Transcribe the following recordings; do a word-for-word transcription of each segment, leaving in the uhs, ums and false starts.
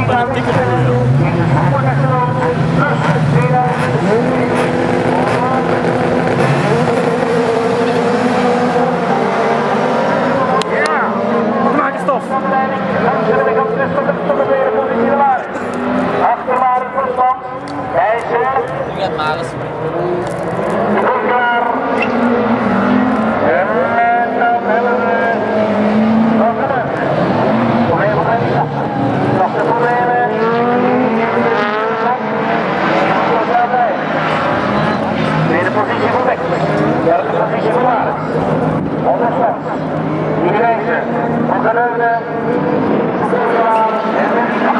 met een ticket voor. Achterwaarts verstand, wijzer. Ik heb maar eens. Goed klaar. En dan hebben we nog een problemen. Nog de problemen. Tweede positie voor weg. Derde positie voor waar. Onderstand. Die wijzer. Nog een leuke. Goed klaar. En dan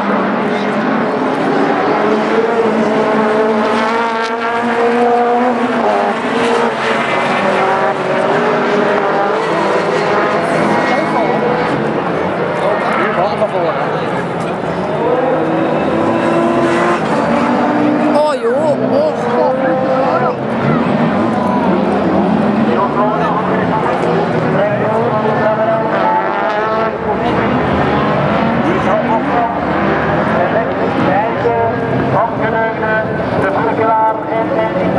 oh joh, oh god. de Burgelaar en de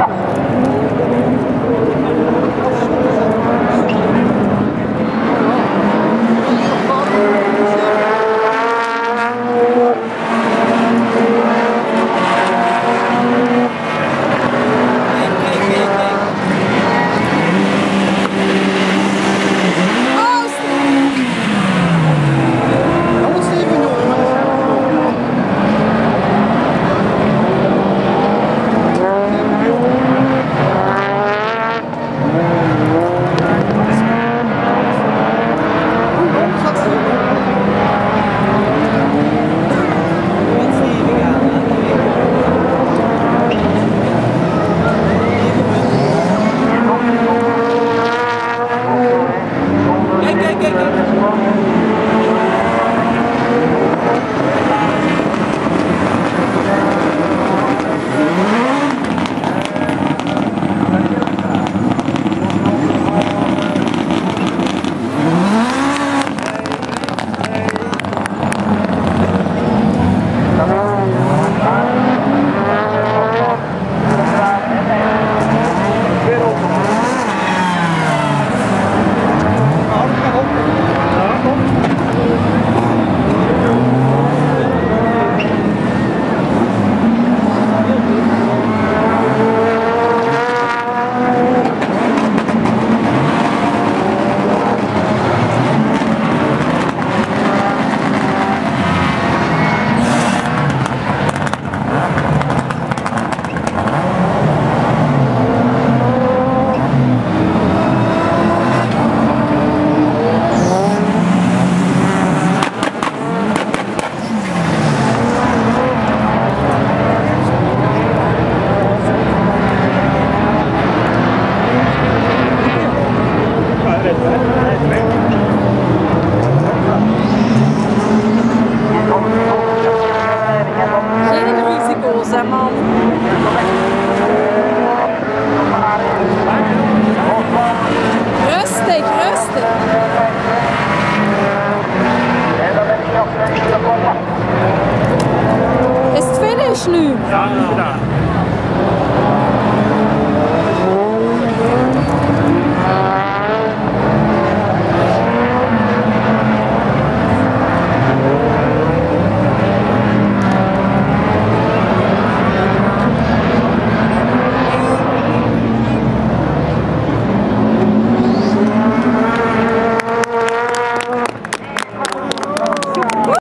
Rustig, rustig. Is het finish nu? Ja, dat is gedaan.